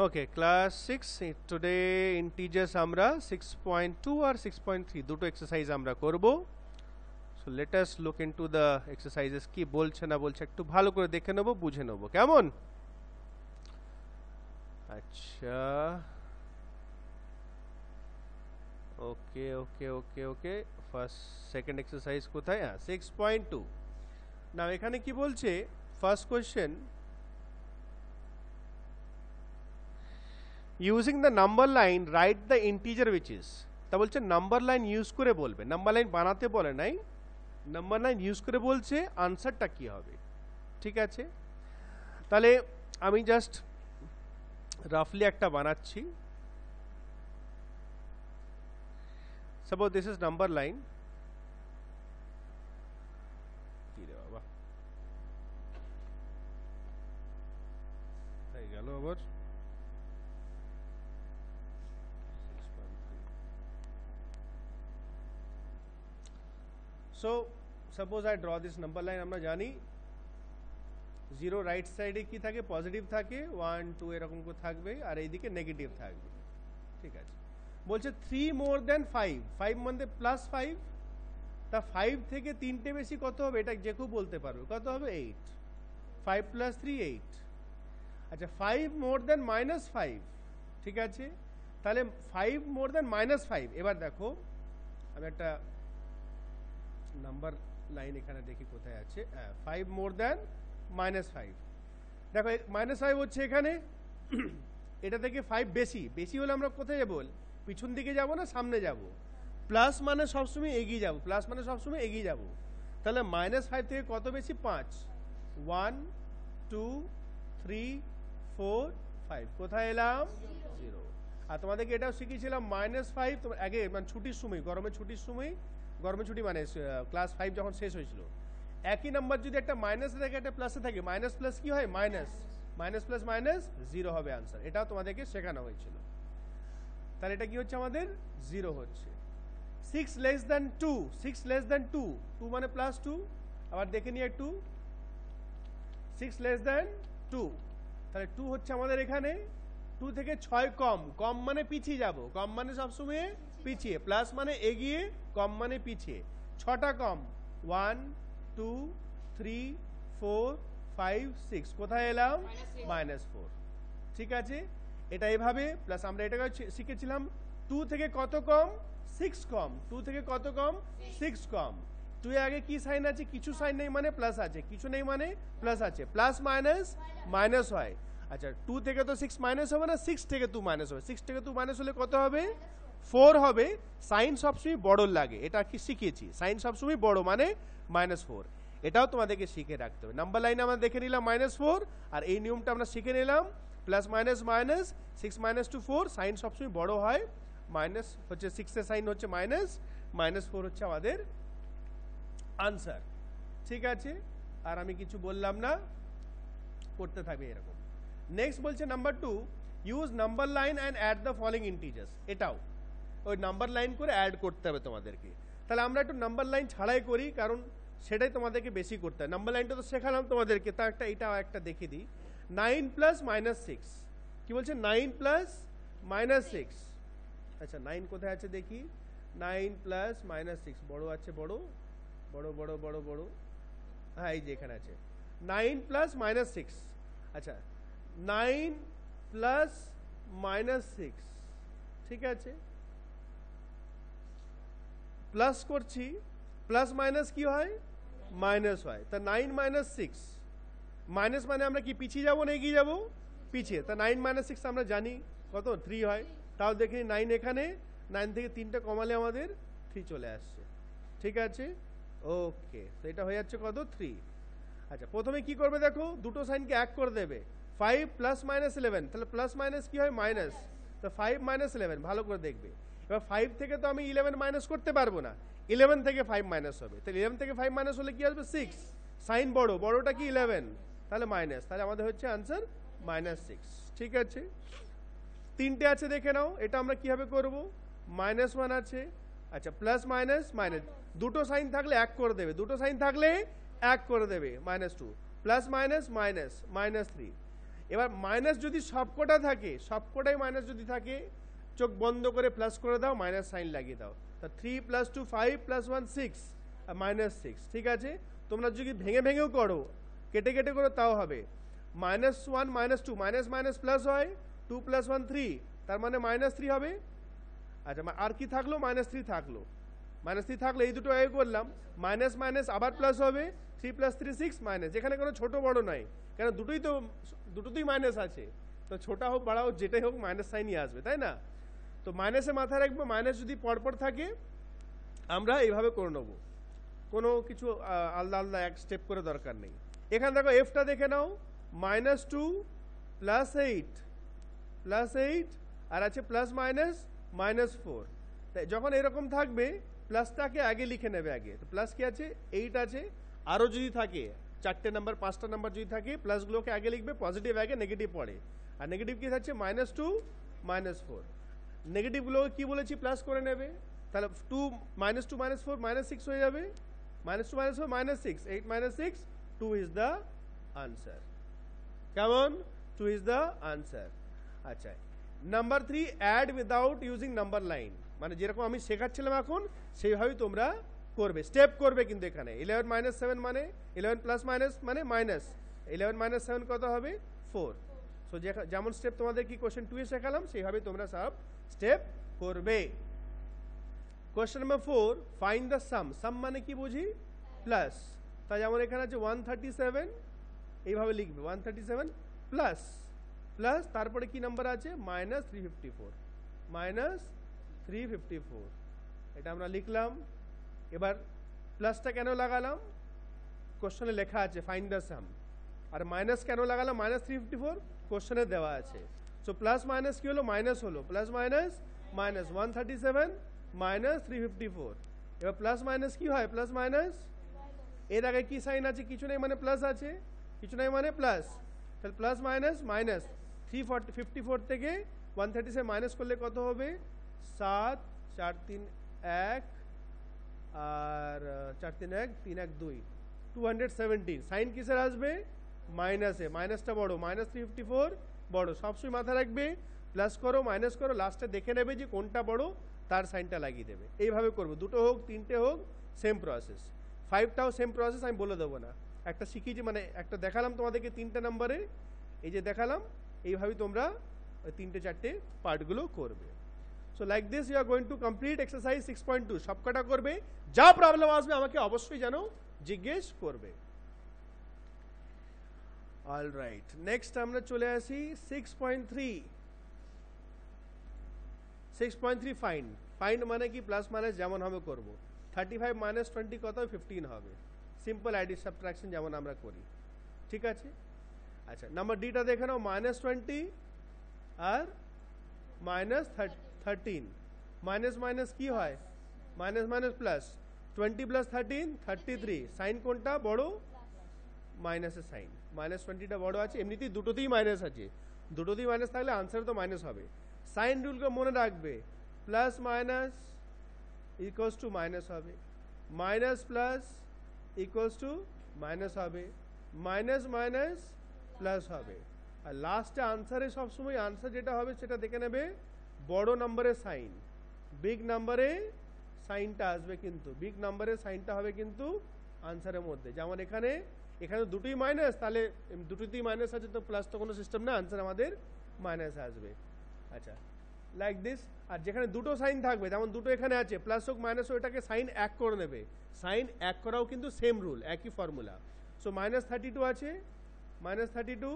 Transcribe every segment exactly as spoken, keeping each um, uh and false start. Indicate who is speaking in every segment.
Speaker 1: ওকে class six today integers আমরা six point two আর six point three দুটো exercise আমরা করব। So let us look into the exercises কি বলছে না বলছে একটু ভালো করে দেখে নেব, বুঝে নেব কেমন। আচ্ছা okay okay okay okay first second exercise কোথায়? হ্যাঁ সিক্স পয়েন্ট টু। না এখানে কি বলছে first question, using the number line write the integer which is. তা বলছে নাম্বার লাইন ইউজ করে বলবে, নাম্বার লাইন বানাতে বলে নাই, নাম্বার লাইন ইউজ করে বলছে আনসারটা কি হবে। ঠিক আছে, তাহলে আমি জাস্ট রাফলি একটা বানাচ্ছি। Suppose this is number line. কি রে বাবা হয়ে গেল আবার। So suppose I draw this number line, আমরা জানি জিরো রাইট সাইডে কি থাকে, পজিটিভ থাকে, ওয়ান টু এরকম করে থাকবে আর এইদিকে নেগেটিভ থাকবে। ঠিক আছে, বলছে three more than five, five মানে প্লাস ফাইভ, তা ফাইভ থেকে তিনটে বেশি কত হবে এটা যে কেউ বলতে পারবে, কত হবে? Eight. Five plus three eight. আচ্ছা five more than minus five, ঠিক আছে, তাহলে five more than minus five. এবার দেখো আমি একটা নাম্বার লাইন এখানে দেখি কোথায় আছে। হ্যাঁ five more than minus five. দেখো মাইনাস ফাইভ হচ্ছে এখানে, এটা থেকে ফাইভ বেশি, বেশি হলে আমরা কোথায় যাবো? পিছন দিকে যাব না সামনে যাব? প্লাস মানে সবসময় এগিয়ে যাব, প্লাস মানে সবসময় এগিয়ে যাব। তাহলে মাইনাস ফাইভ থেকে কত বেশি? পাঁচ। One two three four five, কোথায় এলাম? জিরো। আর তোমাদেরকে এটাও শিখিয়েছিলাম মাইনাস ফাইভ আগে মানে ছুটির সময়, গরমের ছুটির সময়, গরমের ছুটি মানে ক্লাস ফাইভ যখন শেষ হয়েছিল, একই নাম্বার যদি একটা মাইনাসে থাকে একটা প্লাসে থাকে, মাইনাস প্লাস কি হয়? Minus. Minus plus minus zero হবে আনসার। এটাও তোমাদেরকে শেখানো হয়েছিল। তাহলে এটা কি হচ্ছে আমাদের? জিরো হচ্ছে। Six less than two, six less than two, two মানে প্লাস টু। আবার দেখে নিয়ে two, six less than two, তাহলে টু হচ্ছে আমাদের এখানে। টু থেকে ছয় কম, কম মানে পিছিয়ে যাব, কম মানে সবসময় পিছিয়ে, প্লাস মানে এগিয়ে, কম মানে পিছিয়ে। ছটা কম, one two three four five six, কোথায় এলাম? Minus four. ঠিক আছে, এটা এভাবে। প্লাস আমরা এটাকে শিখেছিলাম টু থেকে কত কম? সিক্স কম। টু থেকে কত কম? সিক্স কম। টু এর আগে কি সাইন আছে? কিছু সাইন নেই মানে প্লাস আছে, কিছু নেই মানে প্লাস আছে। প্লাস মাইনাস মাইনাস হয়। আচ্ছা টু থেকে তো সিক্স মাইনাস হবে না, সিক্স থেকে টু মাইনাস হবে। সিক্স থেকে টু মাইনাস হলে কত হবে? ফোর হবে। সাইন সবসময় বড় লাগে, এটা কি শিখিয়েছি, সাইন সবসময় বড় মানে মাইনাস ফোর। এটাও তোমাদেরকে শিখে রাখতে হবে। নাম্বার লাইনে আমরা দেখে নিলাম মাইনাস ফোর, আর এই নিয়মটা আমরা শিখে নিলাম plus minus minus, six minus two four, sign সবসময় বড় হয়, মাইনাস হচ্ছে সিক্সের সাইন হচ্ছে মাইনাস, মাইনাস ফোর হচ্ছে আমাদের আনসার। ঠিক আছে, আর আমি কিছু বললাম না, করতে থাকবে এরকম। নেক্সট বলছে number two, use number line and add the following integers. এটাও ওই নাম্বার লাইন করে অ্যাড করতে হবে তোমাদেরকে। তাহলে আমরা একটু নাম্বার লাইন ছাড়াই করি, কারণ সেটাই তোমাদেরকে বেশি করতে হয়। নাম্বার লাইনটা তো শেখালাম তোমাদেরকে, তা একটা এটাও একটা দেখিয়ে দিই। নাইন প্লাস মাইনাস সিক্স, কি বলছে? Nine plus minus six. আচ্ছা নাইন কোথায় আছে দেখি? নাইন প্লাস মাইনাস সিক্স, বড় আছে, বড় বড় বড় বড় বড়, হ্যাঁ এই যে এখানে আছে। Nine plus minus six. আচ্ছা নাইন প্লাস মাইনাস সিক্স, ঠিক আছে, প্লাস করছি, প্লাস মাইনাস কি হয়? মাইনাস হয়। তা নাইন মাইনাস সিক্স, মাইনাস মানে আমরা কি পিছিয়ে যাবো না এগিয়ে যাবো? পিছিয়ে। তা নাইন মাইনাস সিক্স আমরা জানি কত? থ্রি হয়। তাও দেখি নাইন এখানে, নাইন থেকে তিনটা কমালে আমাদের থ্রি চলে আসছে। ঠিক আছে, ওকে, তো এটা হয়ে যাচ্ছে কত? থ্রি। আচ্ছা প্রথমে কি করবে দেখো, দুটো সাইনকে এক করে দেবে। ফাইভ প্লাস মাইনাস ইলেভেন, তাহলে প্লাস মাইনাস কি হয়? মাইনাস। তো ফাইভ মাইনাস ইলেভেন, ভালো করে দেখবে। এবার ফাইভ থেকে তো আমি ইলেভেন মাইনাস করতে পারবো না, ইলেভেন থেকে ফাইভ মাইনাস হবে। তাহলে ইলেভেন থেকে ফাইভ মাইনাস হলে কি আসবে? সিক্স। সাইন বড়, বড়টা কি? ইলেভেন, তাহলে মাইনাস। তাহলে আমাদের হচ্ছে আনসার মাইনাস সিক্স। ঠিক আছে, তিনটে আছে দেখে নাও, এটা আমরা কিভাবে করব? মাইনাস ওয়ান আছে, আচ্ছা প্লাস মাইনাস মাইনাস, দুটো সাইন থাকলে এক করে দেবে, দুটো সাইন থাকলে এক করে দেবে। Minus two, plus minus minus, minus three. এবার মাইনাস যদি সবকটা থাকে, সবকটাই মাইনাস যদি থাকে, চোখ বন্ধ করে প্লাস করে দাও, মাইনাস সাইন লাগিয়ে দাও। তা three plus two five plus one six, minus six. ঠিক আছে, তোমরা যদি ভেঙে ভেঙেও করো, কেটে কেটে করো, তাও হবে। Minus one minus two, minus minus plus হয়, টু প্লাস ওয়ান থ্রি, তার মানে মাইনাস থ্রি হবে। আচ্ছা, আর কি থাকলো? মাইনাস থ্রি থাকলো। মাইনাস থ্রি থাকলো, এই দুটো এ করলাম, মাইনাস মাইনাস আবার প্লাস হবে, three plus three six minus. যেখানে কোনো ছোট বড় নাই, কেন দুটোই তো দুটোতেই মাইনাস আছে, তো ছোটা হোক বড়া হোক যেটাই হোক মাইনাস সাইনই আসবে, তাই না? তো মাইনাসে মাথায় রাখবো, মাইনাস যদি পরপর থাকে আমরা এইভাবে করে নেবো, কোনো কিছু আলাদা আলাদা এক স্টেপ করে দরকার নেই। এখানে দেখো এফটা দেখে নাও, minus two plus eight plus eight আর আছে প্লাস মাইনাস মাইনাস ফোর। যখন এরকম থাকবে প্লাসটাকে আগে লিখে নেবে আগে। তো প্লাস কি আছে? এইট আছে। আরও যদি থাকে চারটে নাম্বার পাঁচটা নাম্বার যদি থাকে, প্লাসগুলোকে আগে লিখবে, পজিটিভ আগে, নেগেটিভ পরে। আর নেগেটিভ কি থাকছে? Minus two minus four. নেগেটিভগুলোকে কী বলেছি? প্লাস করে নেবে। তাহলে two minus two minus four minus six হয়ে যাবে, minus two minus four minus six, eight minus six, two is the answer. কেমন? Two is the answer. আচ্ছা, number three, add without using number line. মানে যেরকম আমি শেখাচ্ছিলাম এখন সেইভাবেই তোমরা করবে, স্টেপ করবে। কিন্তু এখানে ইলেভেন মাইনাস সেভেন মানে ইলেভেন প্লাস মাইনাস মানে মাইনাস, ইলেভেন মাইনাস সেভেন কত হবে? ফোর। সো যেমন স্টেপ তোমাদের কি কোশ্চেন টু এ শেখালাম সেইভাবে তোমরা সব স্টেপ করবে। Question number four, find the sum. Sum মানে কি বুঝি? প্লাস। তাই যেমন এখানে আছে ওয়ান থার্টি সেভেন, এইভাবে লিখবে one thirty seven plus plus তারপরে কি নাম্বার আছে? Minus three fifty four, minus three fifty four, এটা আমরা লিখলাম। এবার প্লাসটা কেন লাগালাম? কোশ্চেনে লেখা আছে ফাইন্ড দ্য সাম। আর মাইনাস কেন লাগালাম? মাইনাস থ্রি ফিফটি ফোর কোশ্চেনে দেওয়া আছে। সো প্লাস মাইনাস কি হলো? মাইনাস হলো, plus minus minus, one thirty seven minus three fifty four. এবার প্লাস মাইনাস কি হয়? প্লাস মাইনাস, এর আগে কি সাইন আছে? কিছু নেই মানে প্লাস আছে, কিছু নেই মানে প্লাস। তাহলে plus minus minus, three forty fifty four থেকে ওয়ান থার্টি সেভেন মাইনাস করলে কত হবে? সাত, চার তিন এক, আর চার তিন এক, তিন এক দুই, টু হান্ড্রেড সেভেন্টিন। সাইন কিসের আসবে? মাইনাসে। মাইনাসটা বড়, মাইনাস থ্রি ফিফটি ফোর বড়। সবসময় মাথা রাখবে, প্লাস করো মাইনাস করো, লাস্টে দেখে নেবে যে কোনটা বড়, তার সাইনটা লাগিয়ে দেবে। এইভাবে করবো, দুটো হোক তিনটে হোক সেম প্রসেস। ফাইভটাও সেম প্রসেস, আমি বলে দেবো না। একটা শিখিয়েছি মানে একটা দেখালাম তোমাদেরকে তিনটে নাম্বারে, এই যে দেখালাম, এইভাবেই তোমরা ওই তিনটে চারটে পার্টগুলো করবে। So like this you are going to complete exercise six point two. সবকটা করবে, যা প্রবলেম আসবে আমাকে অবশ্যই যেন জিজ্ঞেস করবে। অল রাইট, নেক্সট আমরা চলে আসি six point three. Six point three find. Find মানে কি? প্লাস মাইনাস যেমন হবে করবো। থার্টি ফাইভ মাইনাস টোয়েন্টি কত? ফিফটিন হবে। সিম্পল আইডি সাবট্রাকশন যেমন আমরা করি, ঠিক আছে? আচ্ছা, নাম্বার ডিটা দেখে নাও, মাইনাস টোয়েন্টি আর মাইনাস থার্টিন। মাইনাস মাইনাস কি হয়? Minus minus plus. Twenty plus thirteen, thirty three. Sign কোনটা বড়? মাইনাসের সাইন। মাইনাস টোয়েন্টিটা বড় আছে, এমনিতেই দুটোতেই মাইনাস আছে, দুটোতেই মাইনাস থাকলে আনসার তো মাইনাস হবে। সাইন রুলকে মনে রাখবে, plus minus equals to minus হবে, minus plus equals to minus হবে, মাইনাস মাইনাস প্লাস হবে। আর লাস্টে আনসারে সবসময় আনসার যেটা হবে সেটা দেখে নেবে বড় নাম্বারের সাইন, বিগ নাম্বারে সাইনটা আসবে, কিন্তু বিগ নাম্বারের সাইনটা হবে কিন্তু আনসারের মধ্যে। যেমন এখানে এখানে দুটোই মাইনাস, তাহলে দুটোতেই মাইনাস আছে, তো প্লাস তো কোনো সিস্টেম না, আনসার আমাদের মাইনাস আসবে। আচ্ছা, লাইক দিস। আর যেখানে দুটো সাইন থাকবে, যেমন দুটো এখানে আছে, প্লাস হোক মাইনাস হোক, এটাকে সাইন এক করে নেবে। সাইন এক করাও কিন্তু সেম রুল, একই formula. So minus thirty two আছে, মাইনাস থার্টি টু,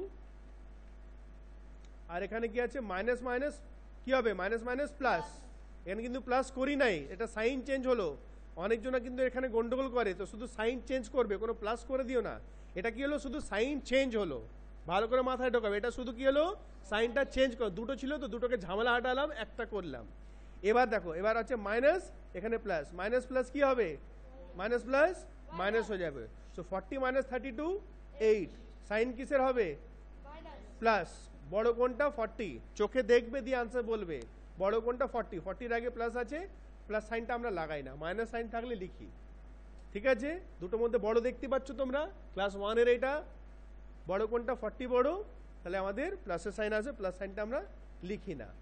Speaker 1: আর এখানে কি আছে? মাইনাস মাইনাস কি হবে? Minus minus plus. এখানে কিন্তু প্লাস করি নাই, এটা সাইন চেঞ্জ হলো। অনেকজনা কিন্তু এখানে গন্ডগোল করে, তো শুধু সাইন চেঞ্জ করবে, কোনো প্লাস করে দিও না। এটা কি হলো? শুধু সাইন চেঞ্জ হলো, ভালো করে মাথায় ঢোকাবে। এটা শুধু কি হলো? সাইনটা চেঞ্জ করো। দুটো ছিল তো দুটোকে ঝামেলা হাঁটালাম, একটা করলাম। এবার দেখো, এবার আছে মাইনাস, এখানে প্লাস। মাইনাস প্লাস কি হবে? মাইনাস প্লাস মাইনাস হয়ে যাবে। So forty minus thirty two, eight. Sign কিসের হবে? প্লাস। বড় কোনটা? ফর্টি। চোখে দেখবে দিয়ে আনসার বলবে। বড় কোনটা? ফর্টি। ফর্টির আগে প্লাস আছে, প্লাস সাইনটা আমরা লাগাই না, মাইনাস সাইন থাকলে লিখি, ঠিক আছে? দুটোর মধ্যে বড় দেখতে পাচ্ছ তোমরা, ক্লাস ওয়ানের এটা বড় কোনটা? ফর্টি বড়, তাহলে আমাদের প্লাসের সাইন আছে, প্লাস সাইনটা আমরা লিখি না।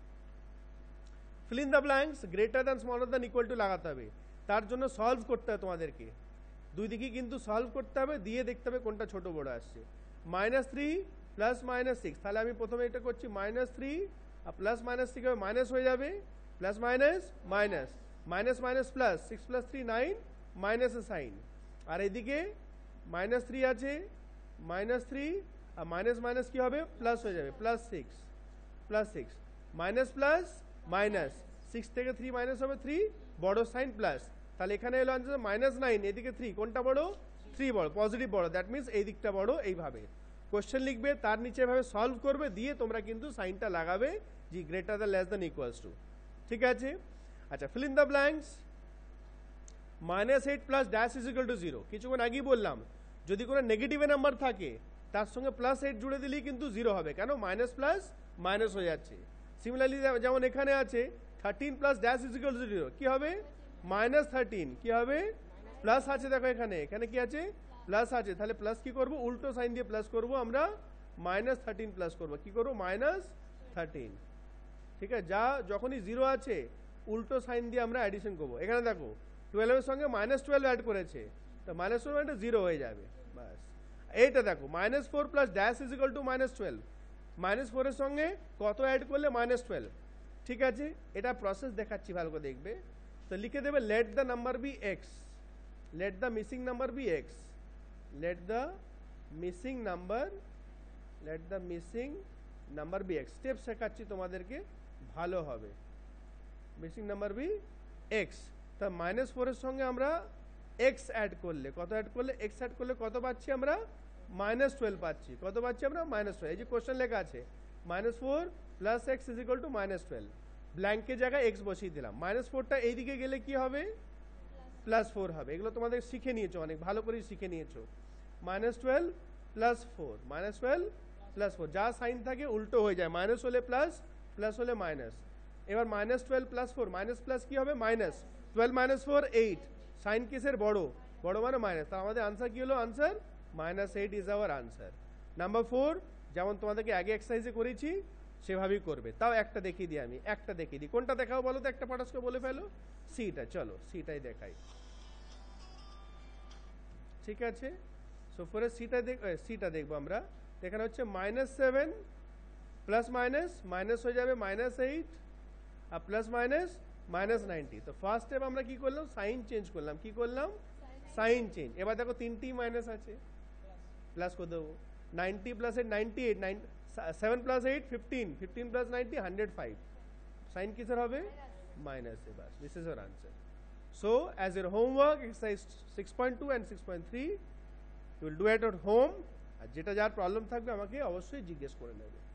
Speaker 1: Fill in the blanks greater than smaller than equal to লাগাতে হবে, তার জন্য সলভ করতে হবে তোমাদেরকে, দুই দিকেই কিন্তু সলভ করতে হবে, দিয়ে দেখতে হবে কোনটা ছোট বড় আসছে। Minus three plus minus six, তাহলে আমি প্রথমে এটা করছি মাইনাস থ্রি আর প্লাস মাইনাস থ্রি হবে মাইনাস হয়ে যাবে, plus minus minus minus minus plus, six plus three nine, মাইনাসের সাইন, আর এদিকে মাইনাস থ্রি আছে, মাইনাস থ্রি আর মাইনাস মাইনাস কি হবে প্লাস হয়ে যাবে, plus six plus six minus plus minus, six থেকে থ্রি মাইনাস হবে থ্রি, বড় সাইন প্লাস, তাহলে এখানে এলো আনসার মাইনাস নাইন, এদিকে থ্রি, কোনটা বড় থ্রি বড়, পজিটিভ বড়, দ্যাট মিনস এই দিকটা বড়। এইভাবে কোশ্চেন লিখবে, তার নিচে এভাবে সলভ করবে, দিয়ে তোমরা কিন্তু সাইনটা লাগাবে জি greater than less than equals to, ঠিক আছে। আচ্ছা, fill in the blanks minus eight plus dash is equal to zero, কিছুক্ষণ আগেই বললাম যদি কোনো নেগেটিভে নাম্বার থাকে তার সঙ্গে প্লাস এইট জুড়ে দিলেই কিন্তু জিরো হবে, কেন মাইনাস প্লাস মাইনাস হয়ে যাচ্ছে। সিমিলারলি যেমন এখানে আছে thirteen plus dash is equal to zero, কি হবে মাইনাস থার্টিন, কি হবে প্লাস আছে, দেখো এখানে এখানে কি আছে প্লাস আছে, তাহলে প্লাস কি করব উল্টো সাইন দিয়ে প্লাস করব আমরা, মাইনাস থার্টিন প্লাস করবো, কি করবো মাইনাস থার্টিন, ঠিক আছে। যা যখনই জিরো আছে উল্টো সাইন দিয়ে আমরা অ্যাডিশন করবো। এখানে দেখো টুয়েলভের সঙ্গে মাইনাস টুয়েলভ অ্যাড করেছে, তো মাইনাস টুয়েলভ মানে জিরো হয়ে যাবে, বাস। এইটা দেখো minus four plus dash is equal to minus twelve, minus ফোরের সঙ্গে কত অ্যাড করলে মাইনাস টুয়েলভ, ঠিক আছে। এটা প্রসেস দেখাচ্ছি ভালো করে দেখবে। তো লিখে দেবে let the number be x, let the missing number be x, let the missing number let the missing number be x, step শেখাচ্ছি তোমাদেরকে ভালো হবে। মিসিং নাম্বার বি এক্স, তা মাইনাস ফোরের সঙ্গে আমরা এক্স অ্যাড করলে কত অ্যাড করলে এক্স অ্যাড করলে কত পাচ্ছি আমরা মাইনাস টুয়েলভ পাচ্ছি, কত পাচ্ছি আমরা মাইনাস টুয়েলভ। এই যে কোশ্চেন লেখা আছে minus four plus x is equal to minus twelve, ব্ল্যাঙ্কের জায়গায় এক্স বসিয়ে দিলাম, মাইনাস ফোরটা এইদিকে গেলে কি হবে প্লাস ফোর হবে। এগুলো তোমাদের শিখে নিয়েছো, অনেক ভালো করে শিখে নিয়েছো। Minus twelve plus four, minus twelve plus four, যা সাইন থাকে উল্টো হয়ে যায়, মাইনাস হলে প্লাস, প্লাস হলে মাইনাস। এবার minus twelve plus four, minus plus কি হবে minus, twelve minus four eight, sign কেসের বড়, বড় মানে মাইনাস, তা আমাদের আনসার কি হলো answer minus eight is our answer. Number four যেমন তোমাদেরকে আগে এক্সারসাইজে করেছি সেভাবেই করবে। তাও একটা দেখিয়ে দিই, আমি একটা দেখিয়ে দিই, কোনটা দেখাও বলো তো, একটা পটাশকে বলে ফেলো, সিটা, চলো সিটাই দেখাই, ঠিক আছে। সো ফোরের সিটা দেখ সিটা দেখবো আমরা, এখানে হচ্ছে minus seven plus minus minus হয়ে যাবে মাইনাস এইট আর প্লাস মাইনাস মাইনাস নাইনটি। তো ফার্স্ট স্টেপ আমরা কি করলাম সাইন চেঞ্জ করলাম, কি করলাম সাইন চেঞ্জ। এবার দেখো তিনটি মাইনাস আছে, প্লাস করে দেবো, ninety plus eight ninety eight, nine seven plus eight fifteen, fifteen plus ninety hundred five, sign কিসের হবে মাইনাস এ, বাস this is our answer. So as এর homework exercise six point two and six point three you will do it at home, আর যেটা যার problem থাকবে আমাকে অবশ্যই জিজ্ঞেস করে নেবে।